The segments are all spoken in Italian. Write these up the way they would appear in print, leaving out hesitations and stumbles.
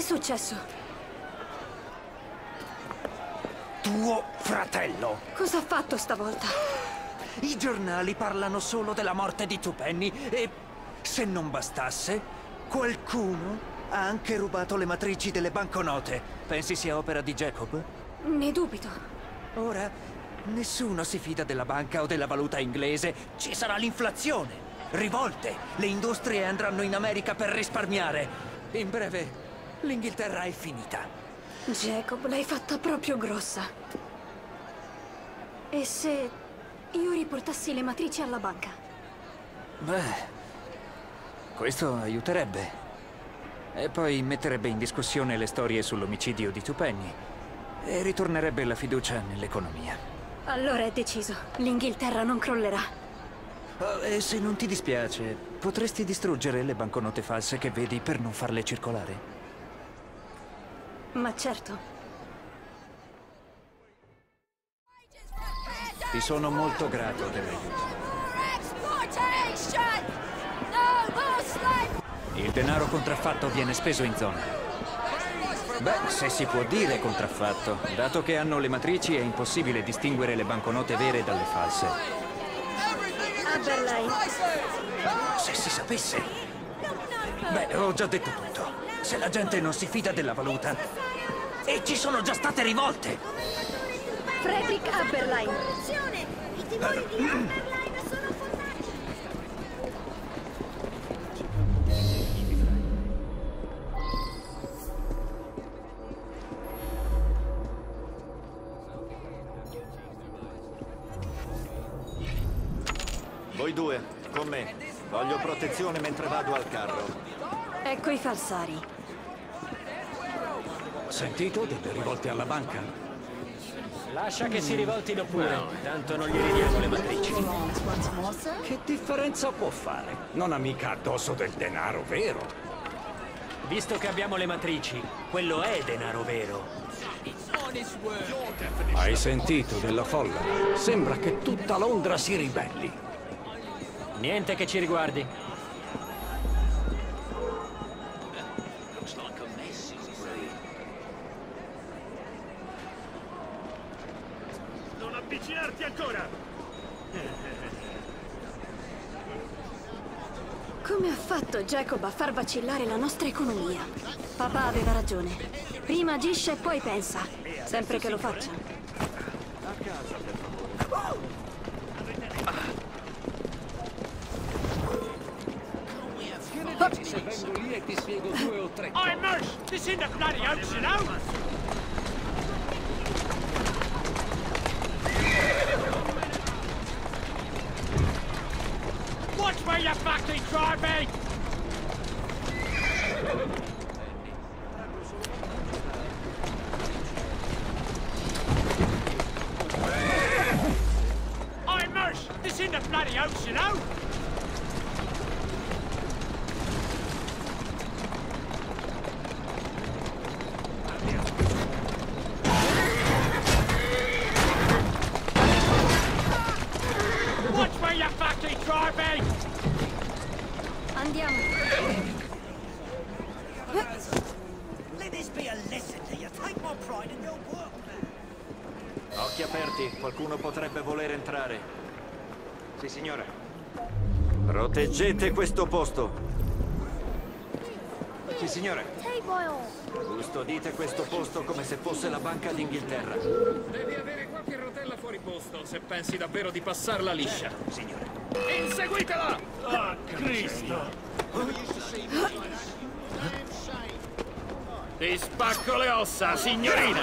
successo? Tuo fratello. Cosa ha fatto stavolta? I giornali parlano solo della morte di Tupenny e, se non bastasse, qualcuno ha anche rubato le matrici delle banconote. Pensi sia opera di Jacob? Ne dubito. Ora, nessuno si fida della banca o della valuta inglese. Ci sarà l'inflazione, rivolte, le industrie andranno in America per risparmiare. In breve, l'Inghilterra è finita. Jacob, l'hai fatta proprio grossa. E se io riportassi le matrici alla banca? Beh, questo aiuterebbe. E poi metterebbe in discussione le storie sull'omicidio di Tupenny. E ritornerebbe la fiducia nell'economia. Allora è deciso. L'Inghilterra non crollerà. Oh, e se non ti dispiace, potresti distruggere le banconote false che vedi per non farle circolare? Ma certo. Ti sono molto grato dell'aiuto. Il denaro contraffatto viene speso in zona. Beh, se si può dire contraffatto. Dato che hanno le matrici è impossibile distinguere le banconote vere dalle false. Aberline. Se si sapesse. Beh, ho già detto tutto. Se la gente non si fida della valuta. E ci sono già state rivolte. Frederick Aberline. I timori di Aberline sono fondati. Voi due, con me. Voglio protezione mentre vado al carro. Ecco i falsari. Sentito delle rivolte alla banca? Lascia che si rivoltino pure, tanto non gli ridiamo le matrici. Che differenza può fare? Non ha mica addosso del denaro vero. Visto che abbiamo le matrici, quello è denaro vero. Hai sentito della folla? Sembra che tutta Londra si ribelli. Niente che ci riguardi. Non avvicinarti ancora! Come ha fatto Jacob a far vacillare la nostra economia? Papà aveva ragione. Prima agisce e poi pensa. Sempre che lo faccia. Se vengo lì e ti spiego 2 o 3. I'm Mersh! This in the bloody house, you know? Watch where you fucking drive me! I'm Mersh! This in the bloody house, you know? Watch where you fucking drive me! Andiamo. Let this be a lesson to you. Take more pride in your work, man. Occhi aperti, qualcuno potrebbe voler entrare. Sì, signore. Proteggete questo posto. Sì, signore. Custodite questo posto come se fosse la Banca d'Inghilterra. Devi avere qualche rotella fuori posto se pensi davvero di passarla liscia. Signore. Inseguitela! Oh, Cristo! Ti spacco le ossa, signorina!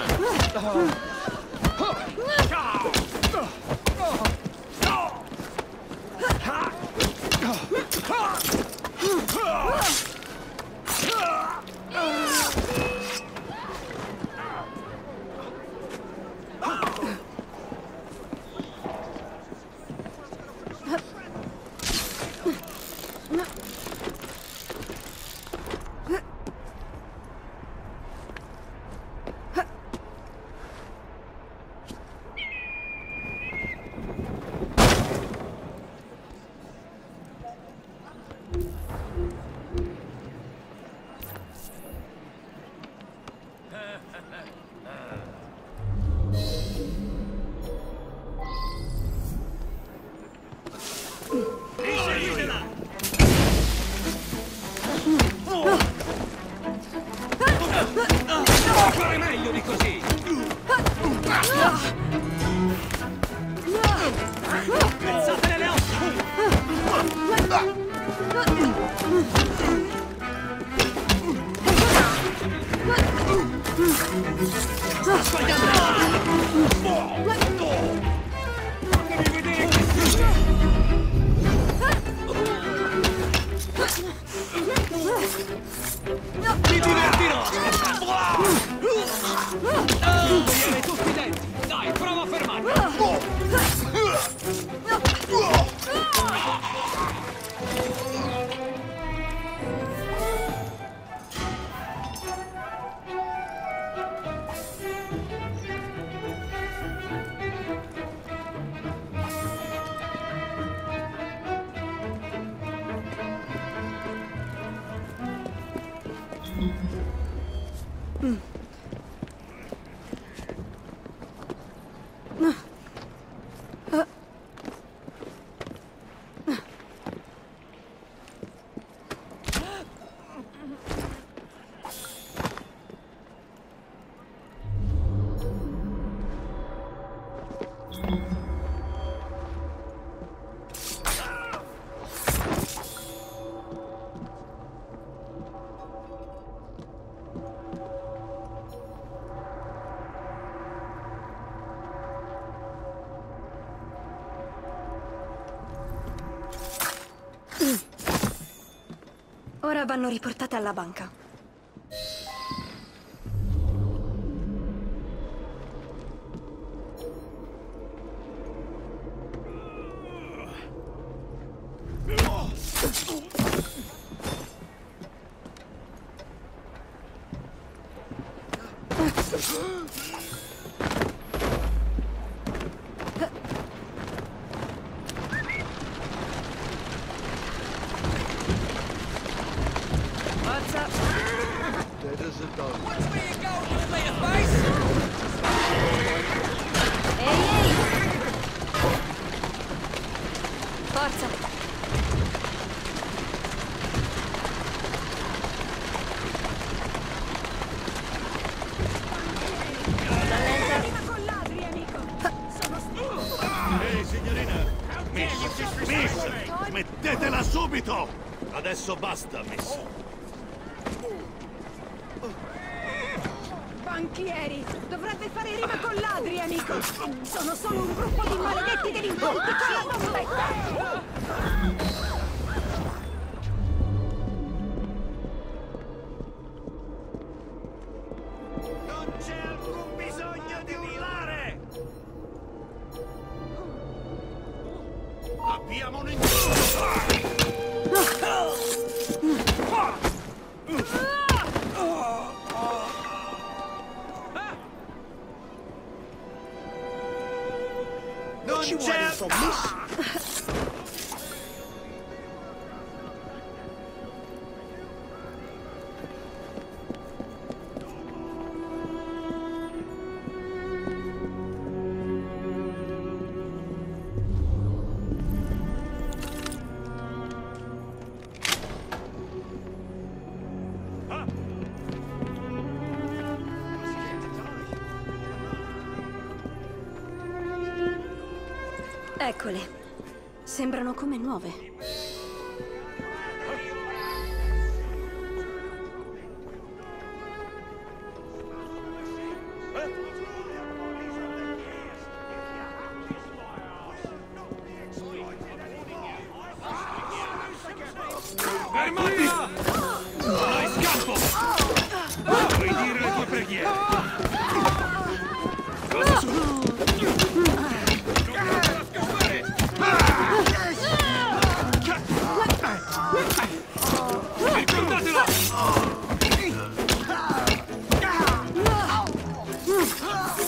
Sta sbagliando! Fatemi vedere questo! Mi divertirò! Togliere tutti i denti! Dai, prova a fermarmi! Ora vanno riportate alla banca. Forza! Ehi, signorina! Miss! Smettetela subito! Adesso basta, Miss! Banchieri! Dovrebbe fare rima con ladri, amico! Sono solo un gruppo di maledetti delinquenti con la bombetta! Non c'è alcun bisogno di urlare! Abbiamo un Non c'è... Eccole. Sembrano come nuove. Fermati! Non hai scampo! Puoi dire le tue preghiere! Cosa succede? Ricordatelo!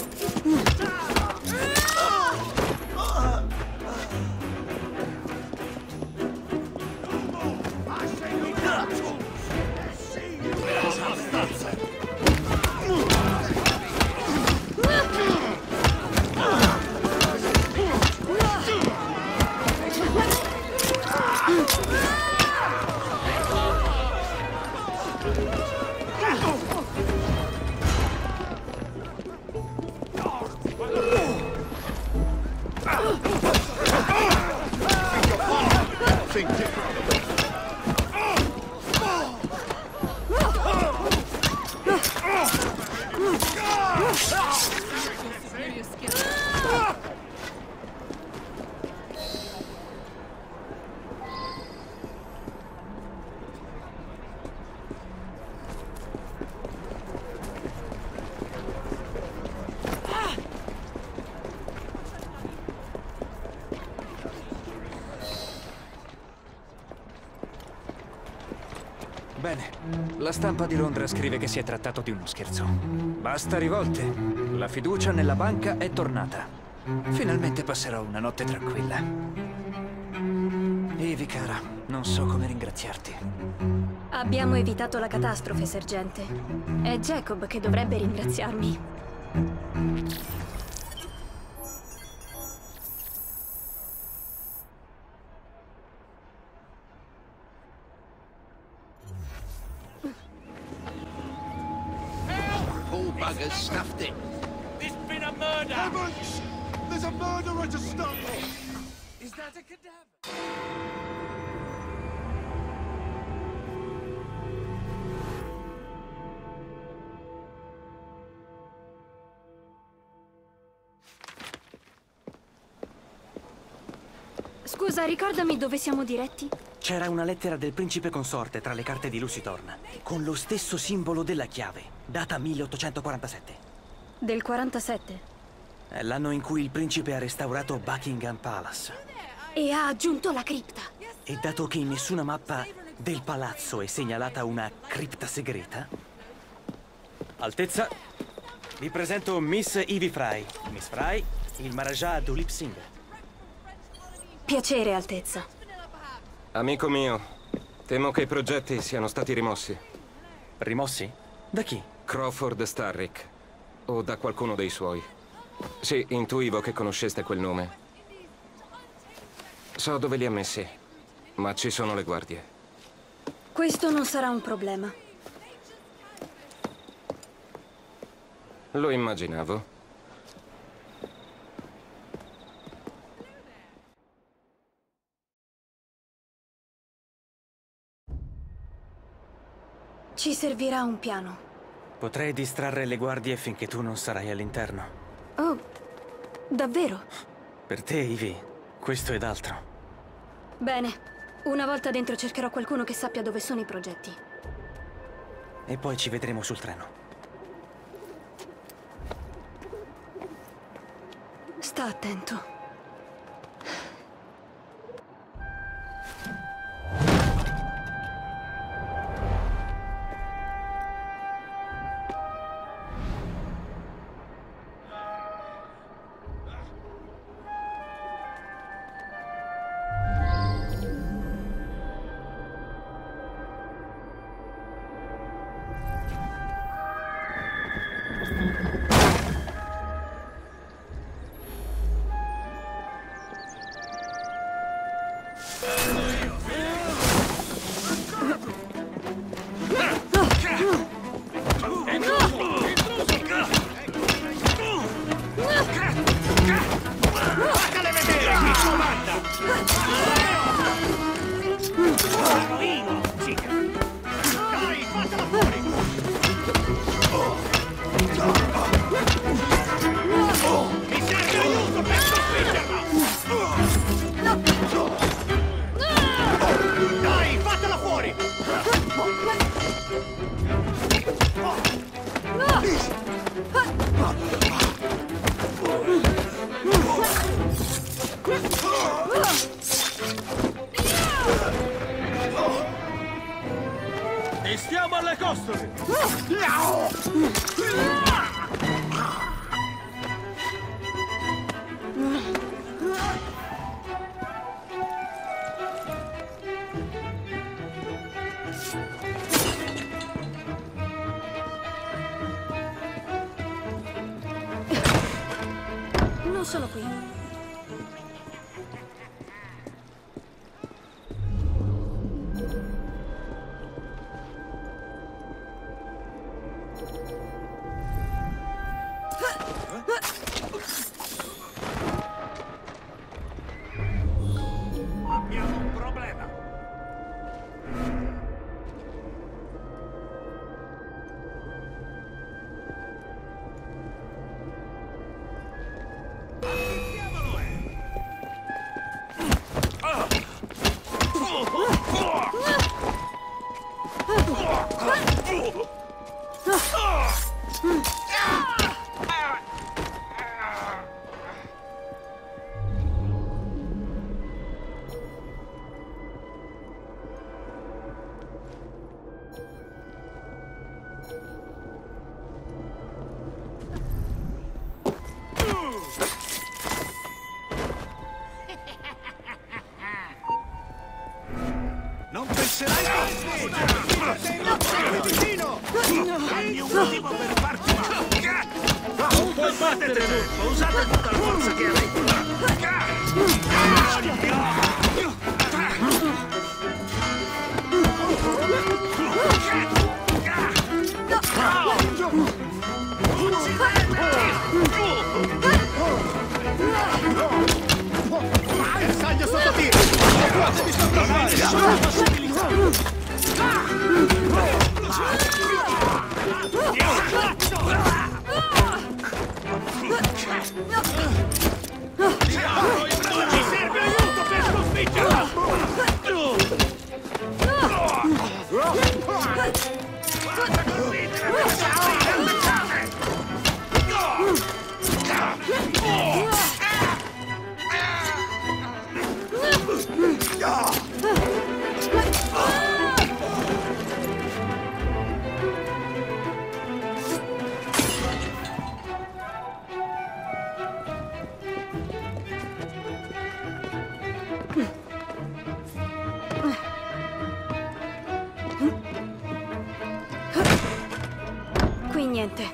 Bene, la stampa di Londra scrive che si è trattato di uno scherzo. Basta rivolte. La fiducia nella banca è tornata. Finalmente passerò una notte tranquilla. Ivy, cara, non so come ringraziarti. Abbiamo evitato la catastrofe, sergente. È Jacob che dovrebbe ringraziarmi. Poor buggers stuffed it. There's been a murder! Evans! There's a murderer to stop! Is that a cadaver? Scusa, ricordami dove siamo diretti? C'era una lettera del principe consorte tra le carte di Lucy Thorne, con lo stesso simbolo della chiave, data 1847. Del 47. È l'anno in cui il principe ha restaurato Buckingham Palace. E ha aggiunto la cripta. E dato che in nessuna mappa del palazzo è segnalata una cripta segreta... Altezza, vi presento Miss Ivy Fry. Miss Fry, il Maharaja Dulip Singh. Piacere, Altezza. Amico mio, temo che i progetti siano stati rimossi. Rimossi? Da chi? Crawford Starrick. O da qualcuno dei suoi. Sì, intuivo che conosceste quel nome. So dove li ha messi, ma ci sono le guardie. Questo non sarà un problema. Lo immaginavo. Ci servirà un piano. Potrei distrarre le guardie finché tu non sarai all'interno. Oh, davvero? Per te, Ivy, questo ed altro. Bene. Una volta dentro cercherò qualcuno che sappia dove sono i progetti. E poi ci vedremo sul treno. Sta attento. E stiamo alle costole! Non sono qui. Abbiamo un problema. Non penserai a me! Sei vicino! Hai un motivo per farti male! Non puoi battere, Turbo! Usate tutta la forza che avete! Bersaglio sotto tiro! Devi scontrollare! Nessuna possibilità! Ci serve aiuto per sconfiggerla! Guarda colpite! Qui niente.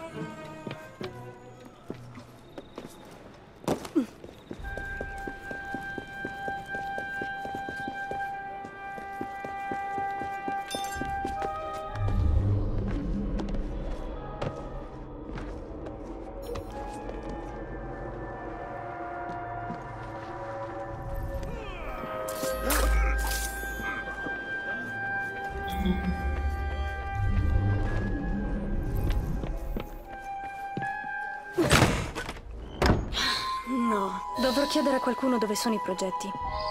No, dovrò chiedere a qualcuno dove sono i progetti.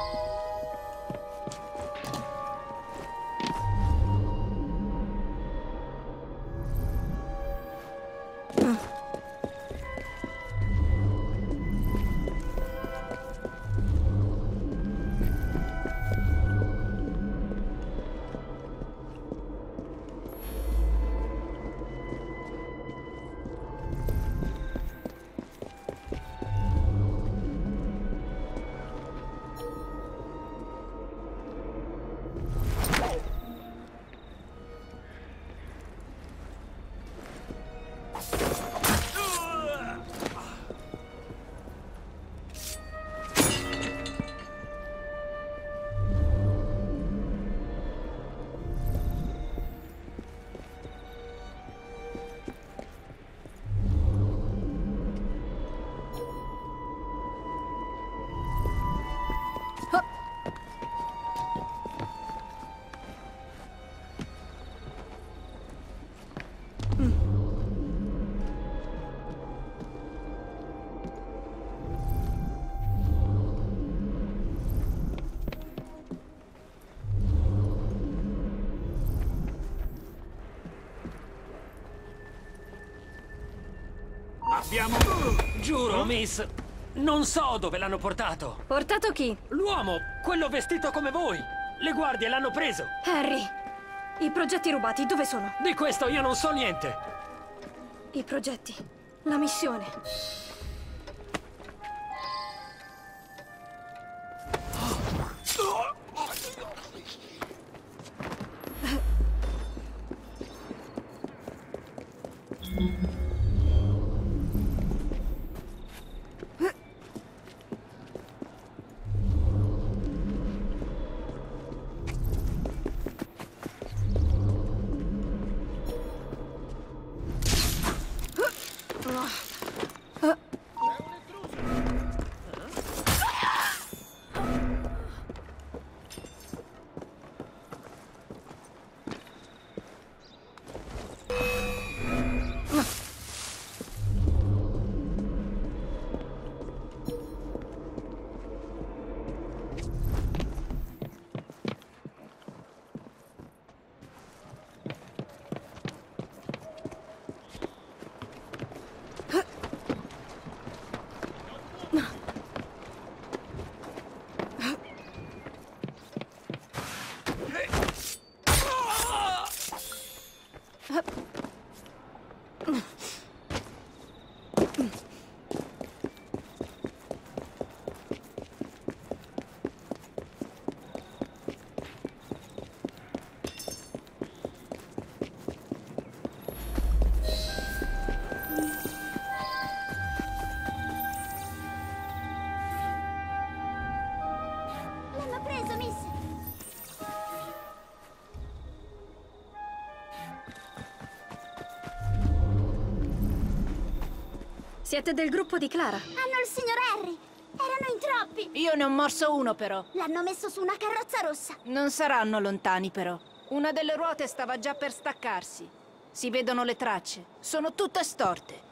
Abbiamo... Giuro, Miss, non so dove l'hanno portato. Portato chi? L'uomo, quello vestito come voi. Le guardie l'hanno preso. Harry, i progetti rubati dove sono? Di questo io non so niente. I progetti, la missione. Siete del gruppo di Clara? Hanno il signor Harry. Erano in troppi. Io ne ho morso uno, però. L'hanno messo su una carrozza rossa. Non saranno lontani, però. Una delle ruote stava già per staccarsi. Si vedono le tracce. Sono tutte storte.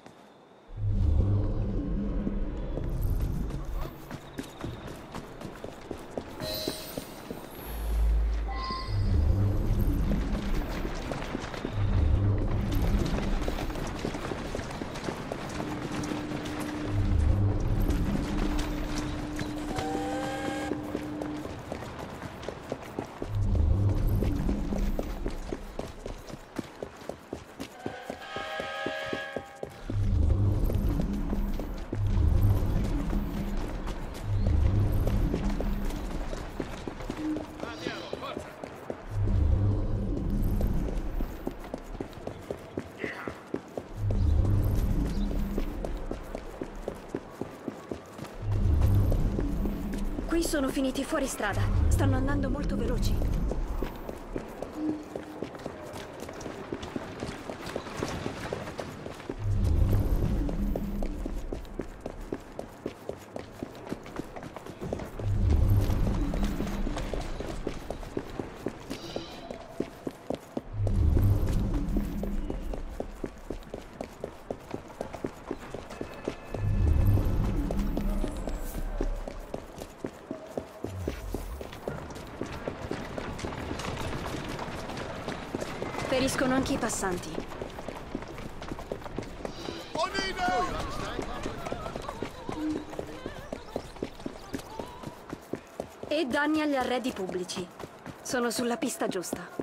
Qui sono finiti fuori strada. Stanno andando molto veloci. Feriscono anche i passanti. E danni agli arredi pubblici. Sono sulla pista giusta.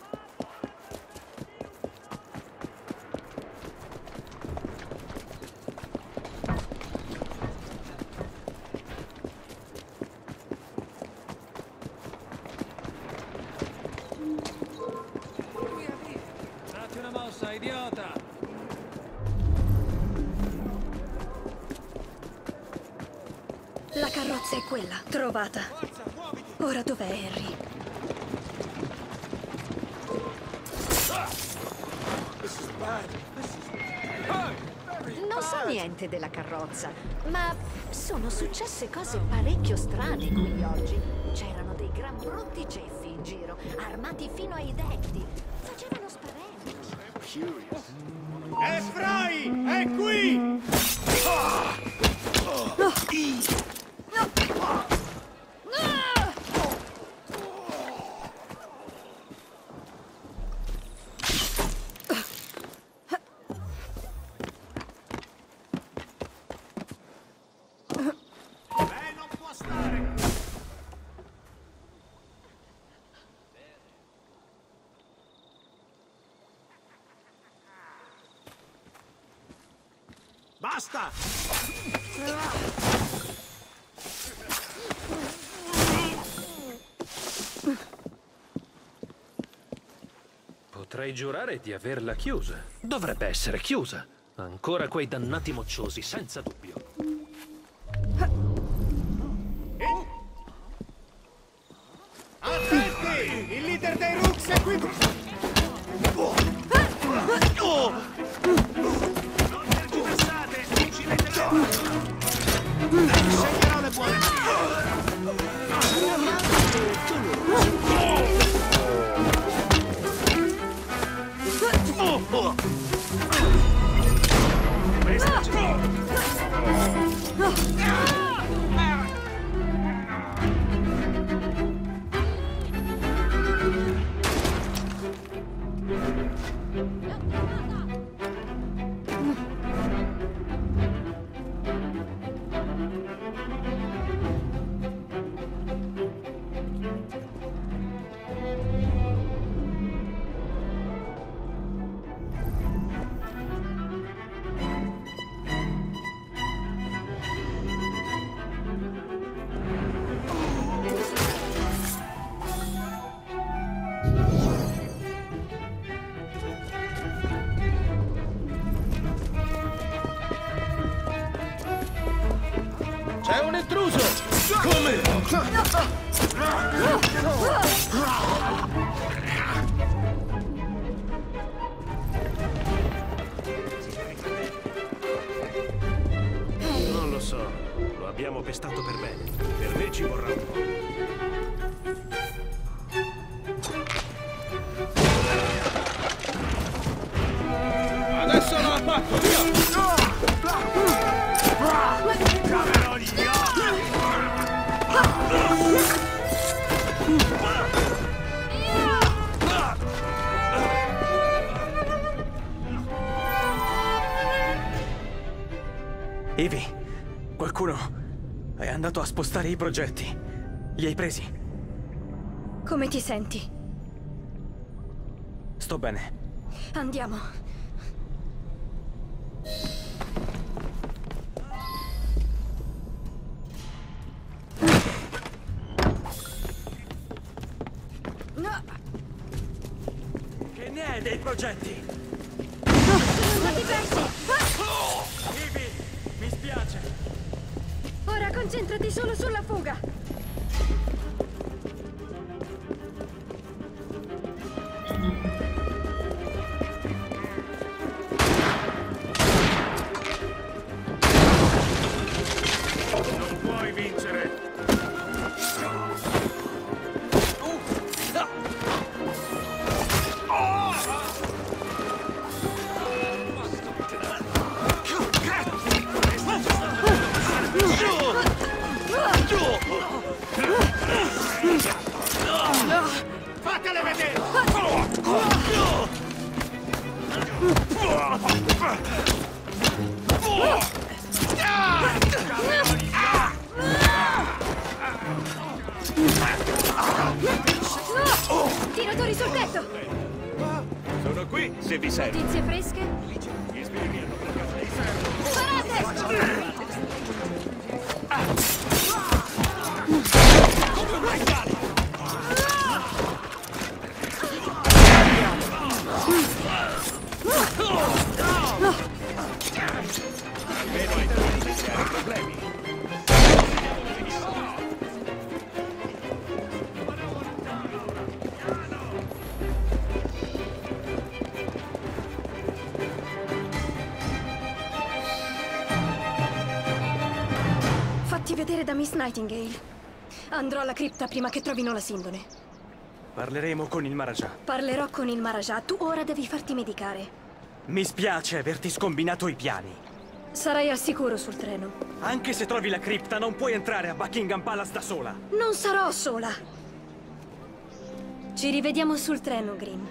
Idiota! La carrozza è quella, trovata. Ora dov'è Harry? Non so niente della carrozza, ma sono successe cose parecchio strane qui oggi. C'erano dei gran brutti ceffi in giro, armati fino ai denti. Facevano spavento. Fry! È qui! Lei non può stare! Basta! Potrei giurare di averla chiusa. Dovrebbe essere chiusa. Ancora quei dannati mocciosi, senza dubbio. Attenti! Il leader dei Rooks è qui! Non tergiversate! Uccidetelo! Segnerò le buone C'è un intruso! Come? Abbiamo pestato per bene. Per me ci vorrà un po'. Adesso la attacco, via! Camerò gli Ivy, qualcuno è andato a spostare i progetti. Li hai presi? Come ti senti? Sto bene. Andiamo. No. Che ne è dei progetti? Sono andati persi! Ivy, mi spiace. Ora concentrati solo sulla fuga! Non puoi vincere! Fatele vedere! Tiratori sul tetto! Sono qui, se vi serve. Notizie fresche? Gli spiriti hanno bloccato dei servi. Sparate! Almeno hai tempo di iniziare i problemi. Fatti vedere da Miss Nightingale. Andrò alla cripta prima che trovino la Sindone. Parleremo con il Maharaja. Parlerò con il Maharaja. Tu ora devi farti medicare. Mi spiace averti scombinato i piani. Sarai al sicuro sul treno. Anche se trovi la cripta, non puoi entrare a Buckingham Palace da sola. Non sarò sola. Ci rivediamo sul treno, Green.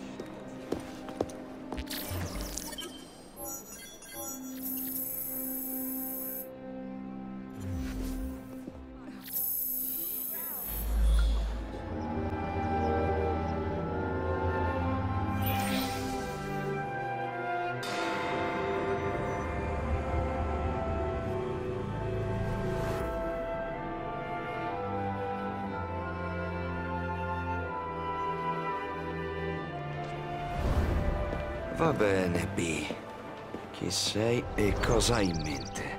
Va bene, B. Chi sei e cosa hai in mente?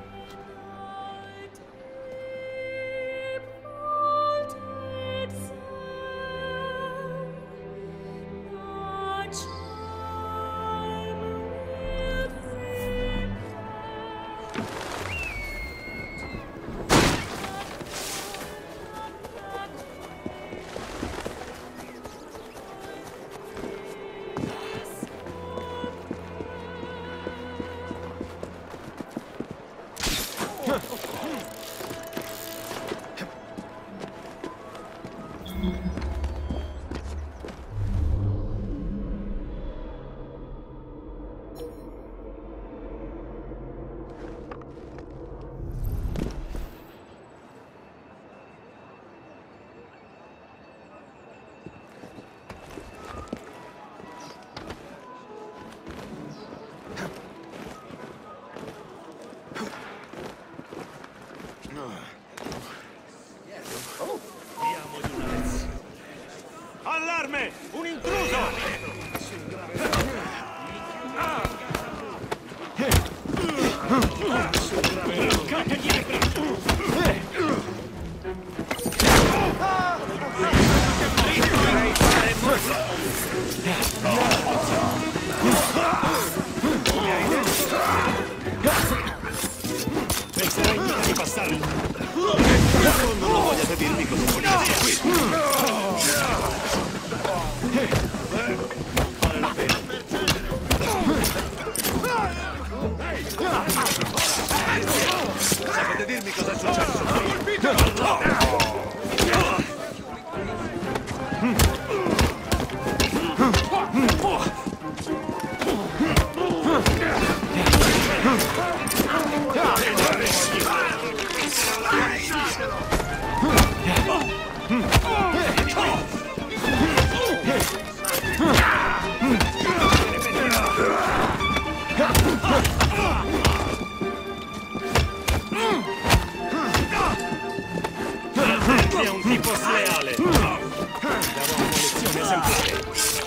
tipo sleale! Darò una lezione esemplare!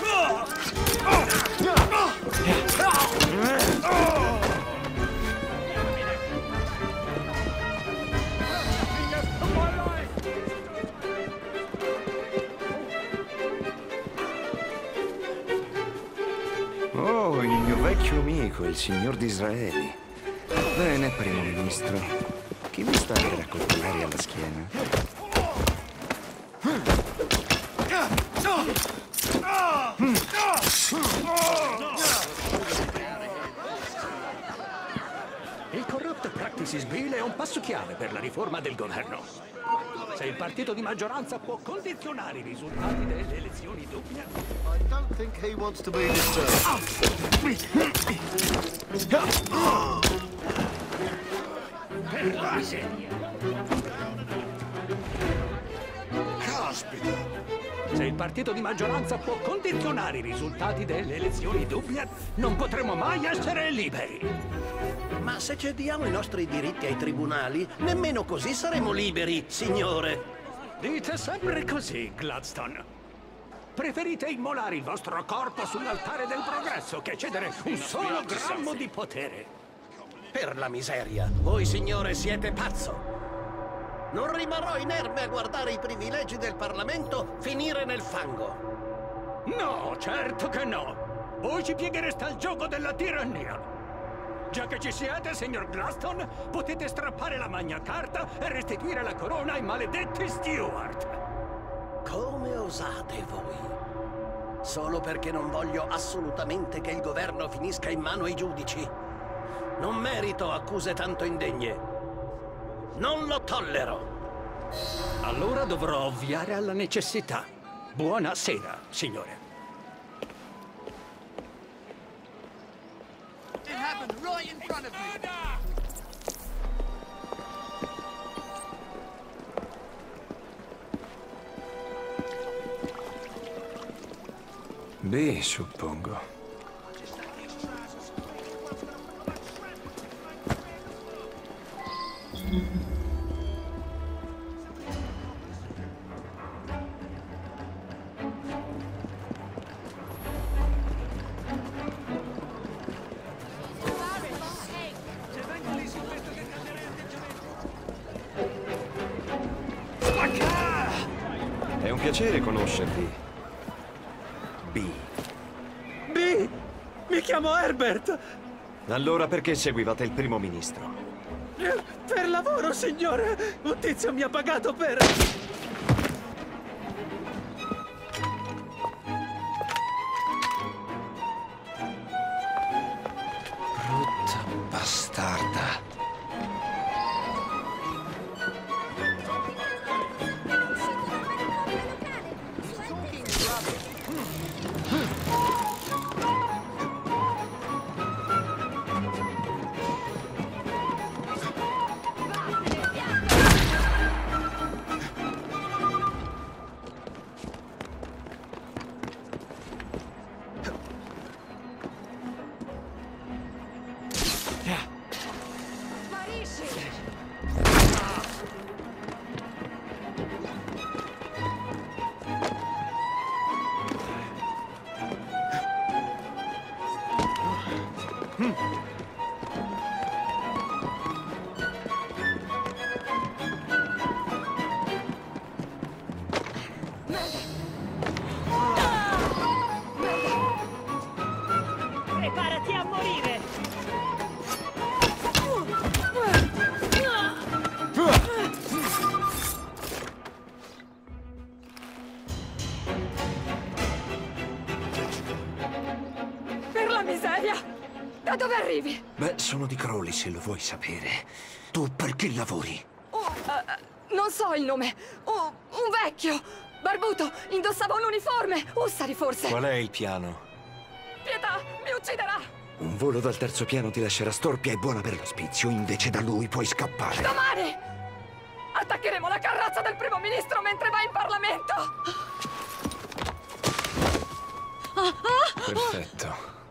Oh, il mio vecchio amico, il signor Disraeli. Bene, primo ministro. Chi mi sta per accoltellare alla schiena? Il Corrupt Practices Bill è un passo chiave per la riforma del governo. Se il partito di maggioranza può condizionare i risultati delle elezioni dubbie... I don't think he wants to be Per la miseria! Caspita! Se il partito di maggioranza può condizionare i risultati delle elezioni dubbie, non potremo mai essere liberi. Ma se cediamo i nostri diritti ai tribunali, nemmeno così saremo liberi, signore. Dite sempre così, Gladstone. Preferite immolare il vostro corpo sull'altare del progresso che cedere un solo grammo di potere. Per la miseria, voi, signore, siete pazzo. Non rimarrò inerme a guardare i privilegi del Parlamento finire nel fango. No, certo che no. Voi ci pieghereste al gioco della tirannia. Già che ci siete, signor Gladstone, potete strappare la Magna Carta e restituire la corona ai maledetti Stuart. Come osate voi? Solo perché non voglio assolutamente che il governo finisca in mano ai giudici. Non merito accuse tanto indegne. Non lo tollero. Allora dovrò ovviare alla necessità. Buonasera, signore. It happened right in front of me. Beh, suppongo. È un piacere conoscervi. B. B! Mi chiamo Herbert! Allora perché seguivate il primo ministro? Per lavoro, signore! Un tizio mi ha pagato per... Brutta bastarda. Preparati a morire! Per la miseria! Da dove arrivi? Beh, sono di Crowley, se lo vuoi sapere. Tu per chi lavori? Non so il nome. Un vecchio! Barbuto! Indossava un uniforme! Ussari, forse! Qual è il piano? Pietà! Mi ucciderà! Un volo dal terzo piano ti lascerà storpia e buona per l'ospizio, invece da lui puoi scappare. Domani! Attaccheremo la carrozza del primo ministro mentre va in Parlamento! Perfetto.